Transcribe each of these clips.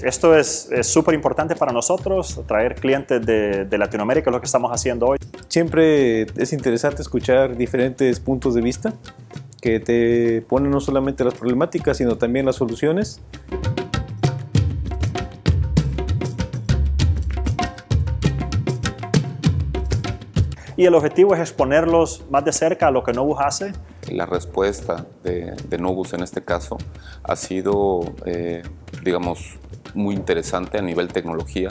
Esto es súper importante para nosotros, traer clientes de Latinoamérica, es lo que estamos haciendo hoy. Siempre es interesante escuchar diferentes puntos de vista que te ponen no solamente las problemáticas, sino también las soluciones. Y el objetivo es exponerlos más de cerca a lo que Novus hace. La respuesta de Novus en este caso ha sido, digamos, muy interesante a nivel tecnología.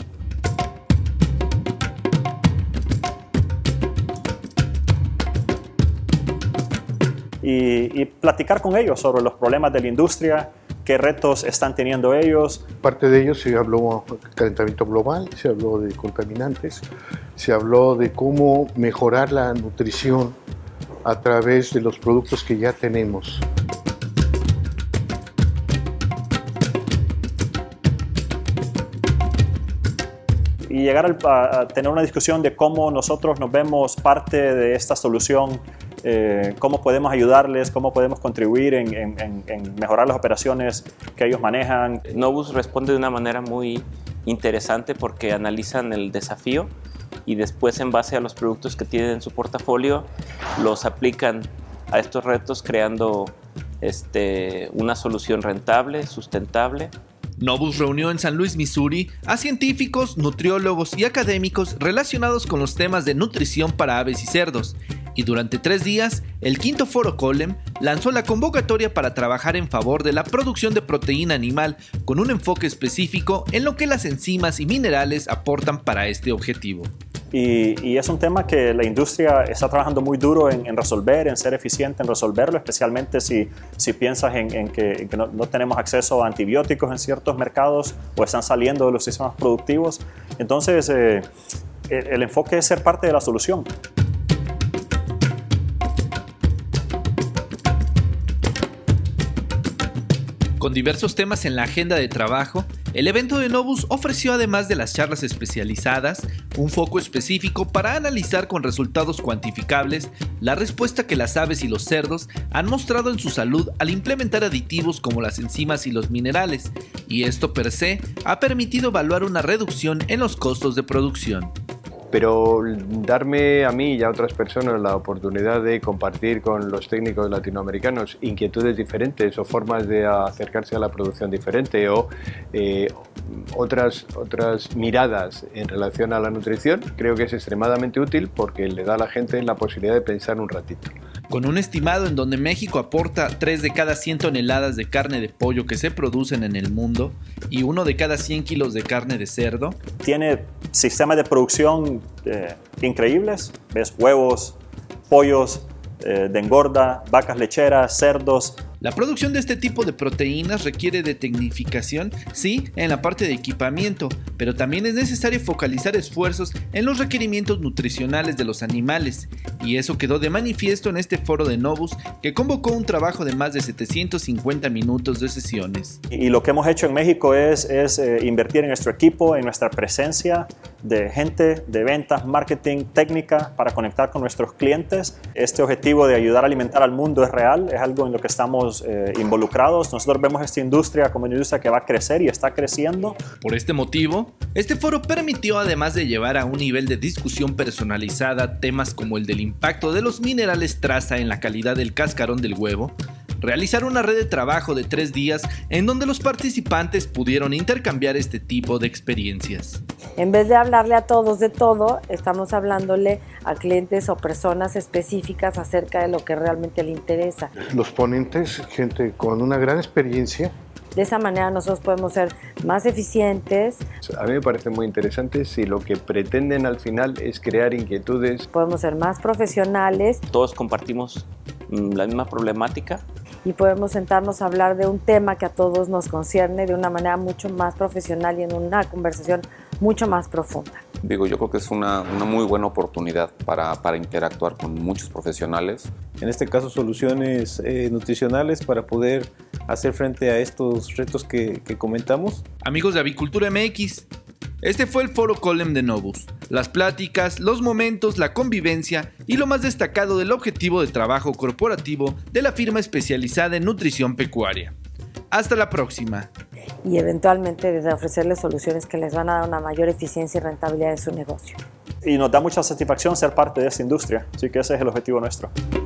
Y platicar con ellos sobre los problemas de la industria, qué retos están teniendo ellos. Parte de ellos se habló de calentamiento global, se habló de contaminantes, se habló de cómo mejorar la nutrición a través de los productos que ya tenemos. Y llegar a tener una discusión de cómo nosotros nos vemos parte de esta solución, cómo podemos ayudarles, cómo podemos contribuir en mejorar las operaciones que ellos manejan. Novus responde de una manera muy interesante porque analizan el desafío y después, en base a los productos que tienen en su portafolio, los aplican a estos retos creando una solución rentable, sustentable. Novus reunió en San Luis, Missouri, a científicos, nutriólogos y académicos relacionados con los temas de nutrición para aves y cerdos. Y durante 3 días, el quinto Foro Colem lanzó la convocatoria para trabajar en favor de la producción de proteína animal con un enfoque específico en lo que las enzimas y minerales aportan para este objetivo. Y es un tema que la industria está trabajando muy duro en resolver, en ser eficiente en resolverlo, especialmente si piensas en que no tenemos acceso a antibióticos en ciertos mercados o están saliendo de los sistemas productivos. Entonces, el enfoque es ser parte de la solución. Con diversos temas en la agenda de trabajo, el evento de Novus ofreció, además de las charlas especializadas, un foco específico para analizar con resultados cuantificables la respuesta que las aves y los cerdos han mostrado en su salud al implementar aditivos como las enzimas y los minerales, y esto per se ha permitido evaluar una reducción en los costos de producción. Pero darme a mí y a otras personas la oportunidad de compartir con los técnicos latinoamericanos inquietudes diferentes o formas de acercarse a la producción diferente o otras miradas en relación a la nutrición, creo que es extremadamente útil porque le da a la gente la posibilidad de pensar un ratito. Con un estimado en donde México aporta 3 de cada 100 toneladas de carne de pollo que se producen en el mundo y 1 de cada 100 kilos de carne de cerdo. Tiene sistemas de producción increíbles, ves huevos, pollos de engorda, vacas lecheras, cerdos. La producción de este tipo de proteínas requiere de tecnificación, sí, en la parte de equipamiento, pero también es necesario focalizar esfuerzos en los requerimientos nutricionales de los animales, y eso quedó de manifiesto en este foro de Novus, que convocó un trabajo de más de 750 minutos de sesiones. Y lo que hemos hecho en México es invertir en nuestro equipo, en nuestra presencia de gente, de ventas, marketing, técnica, para conectar con nuestros clientes. Este objetivo de ayudar a alimentar al mundo es real, es algo en lo que estamos involucrados. Nosotros vemos esta industria como una industria que va a crecer y está creciendo. Por este motivo, este foro permitió, además de llevar a un nivel de discusión personalizada temas como el del impacto de los minerales traza en la calidad del cascarón del huevo, realizar una red de trabajo de 3 días en donde los participantes pudieron intercambiar este tipo de experiencias. En vez de hablarle a todos de todo, estamos hablándole a clientes o personas específicas acerca de lo que realmente le interesa. Los ponentes, gente con una gran experiencia. De esa manera nosotros podemos ser más eficientes. A mí me parece muy interesante si lo que pretenden al final es crear inquietudes. Podemos ser más profesionales. Todos compartimos la misma problemática. Y podemos sentarnos a hablar de un tema que a todos nos concierne de una manera mucho más profesional y en una conversación mucho más profunda. Digo, yo creo que es una muy buena oportunidad para interactuar con muchos profesionales. En este caso, soluciones nutricionales para poder hacer frente a estos retos que comentamos. Amigos de Avicultura MX, este fue el Foro Colem de Novus. Las pláticas, los momentos, la convivencia y lo más destacado del objetivo de trabajo corporativo de la firma especializada en nutrición pecuaria. Hasta la próxima. y eventualmente de ofrecerles soluciones que les van a dar una mayor eficiencia y rentabilidad de su negocio. Y nos da mucha satisfacción ser parte de esta industria, así que ese es el objetivo nuestro.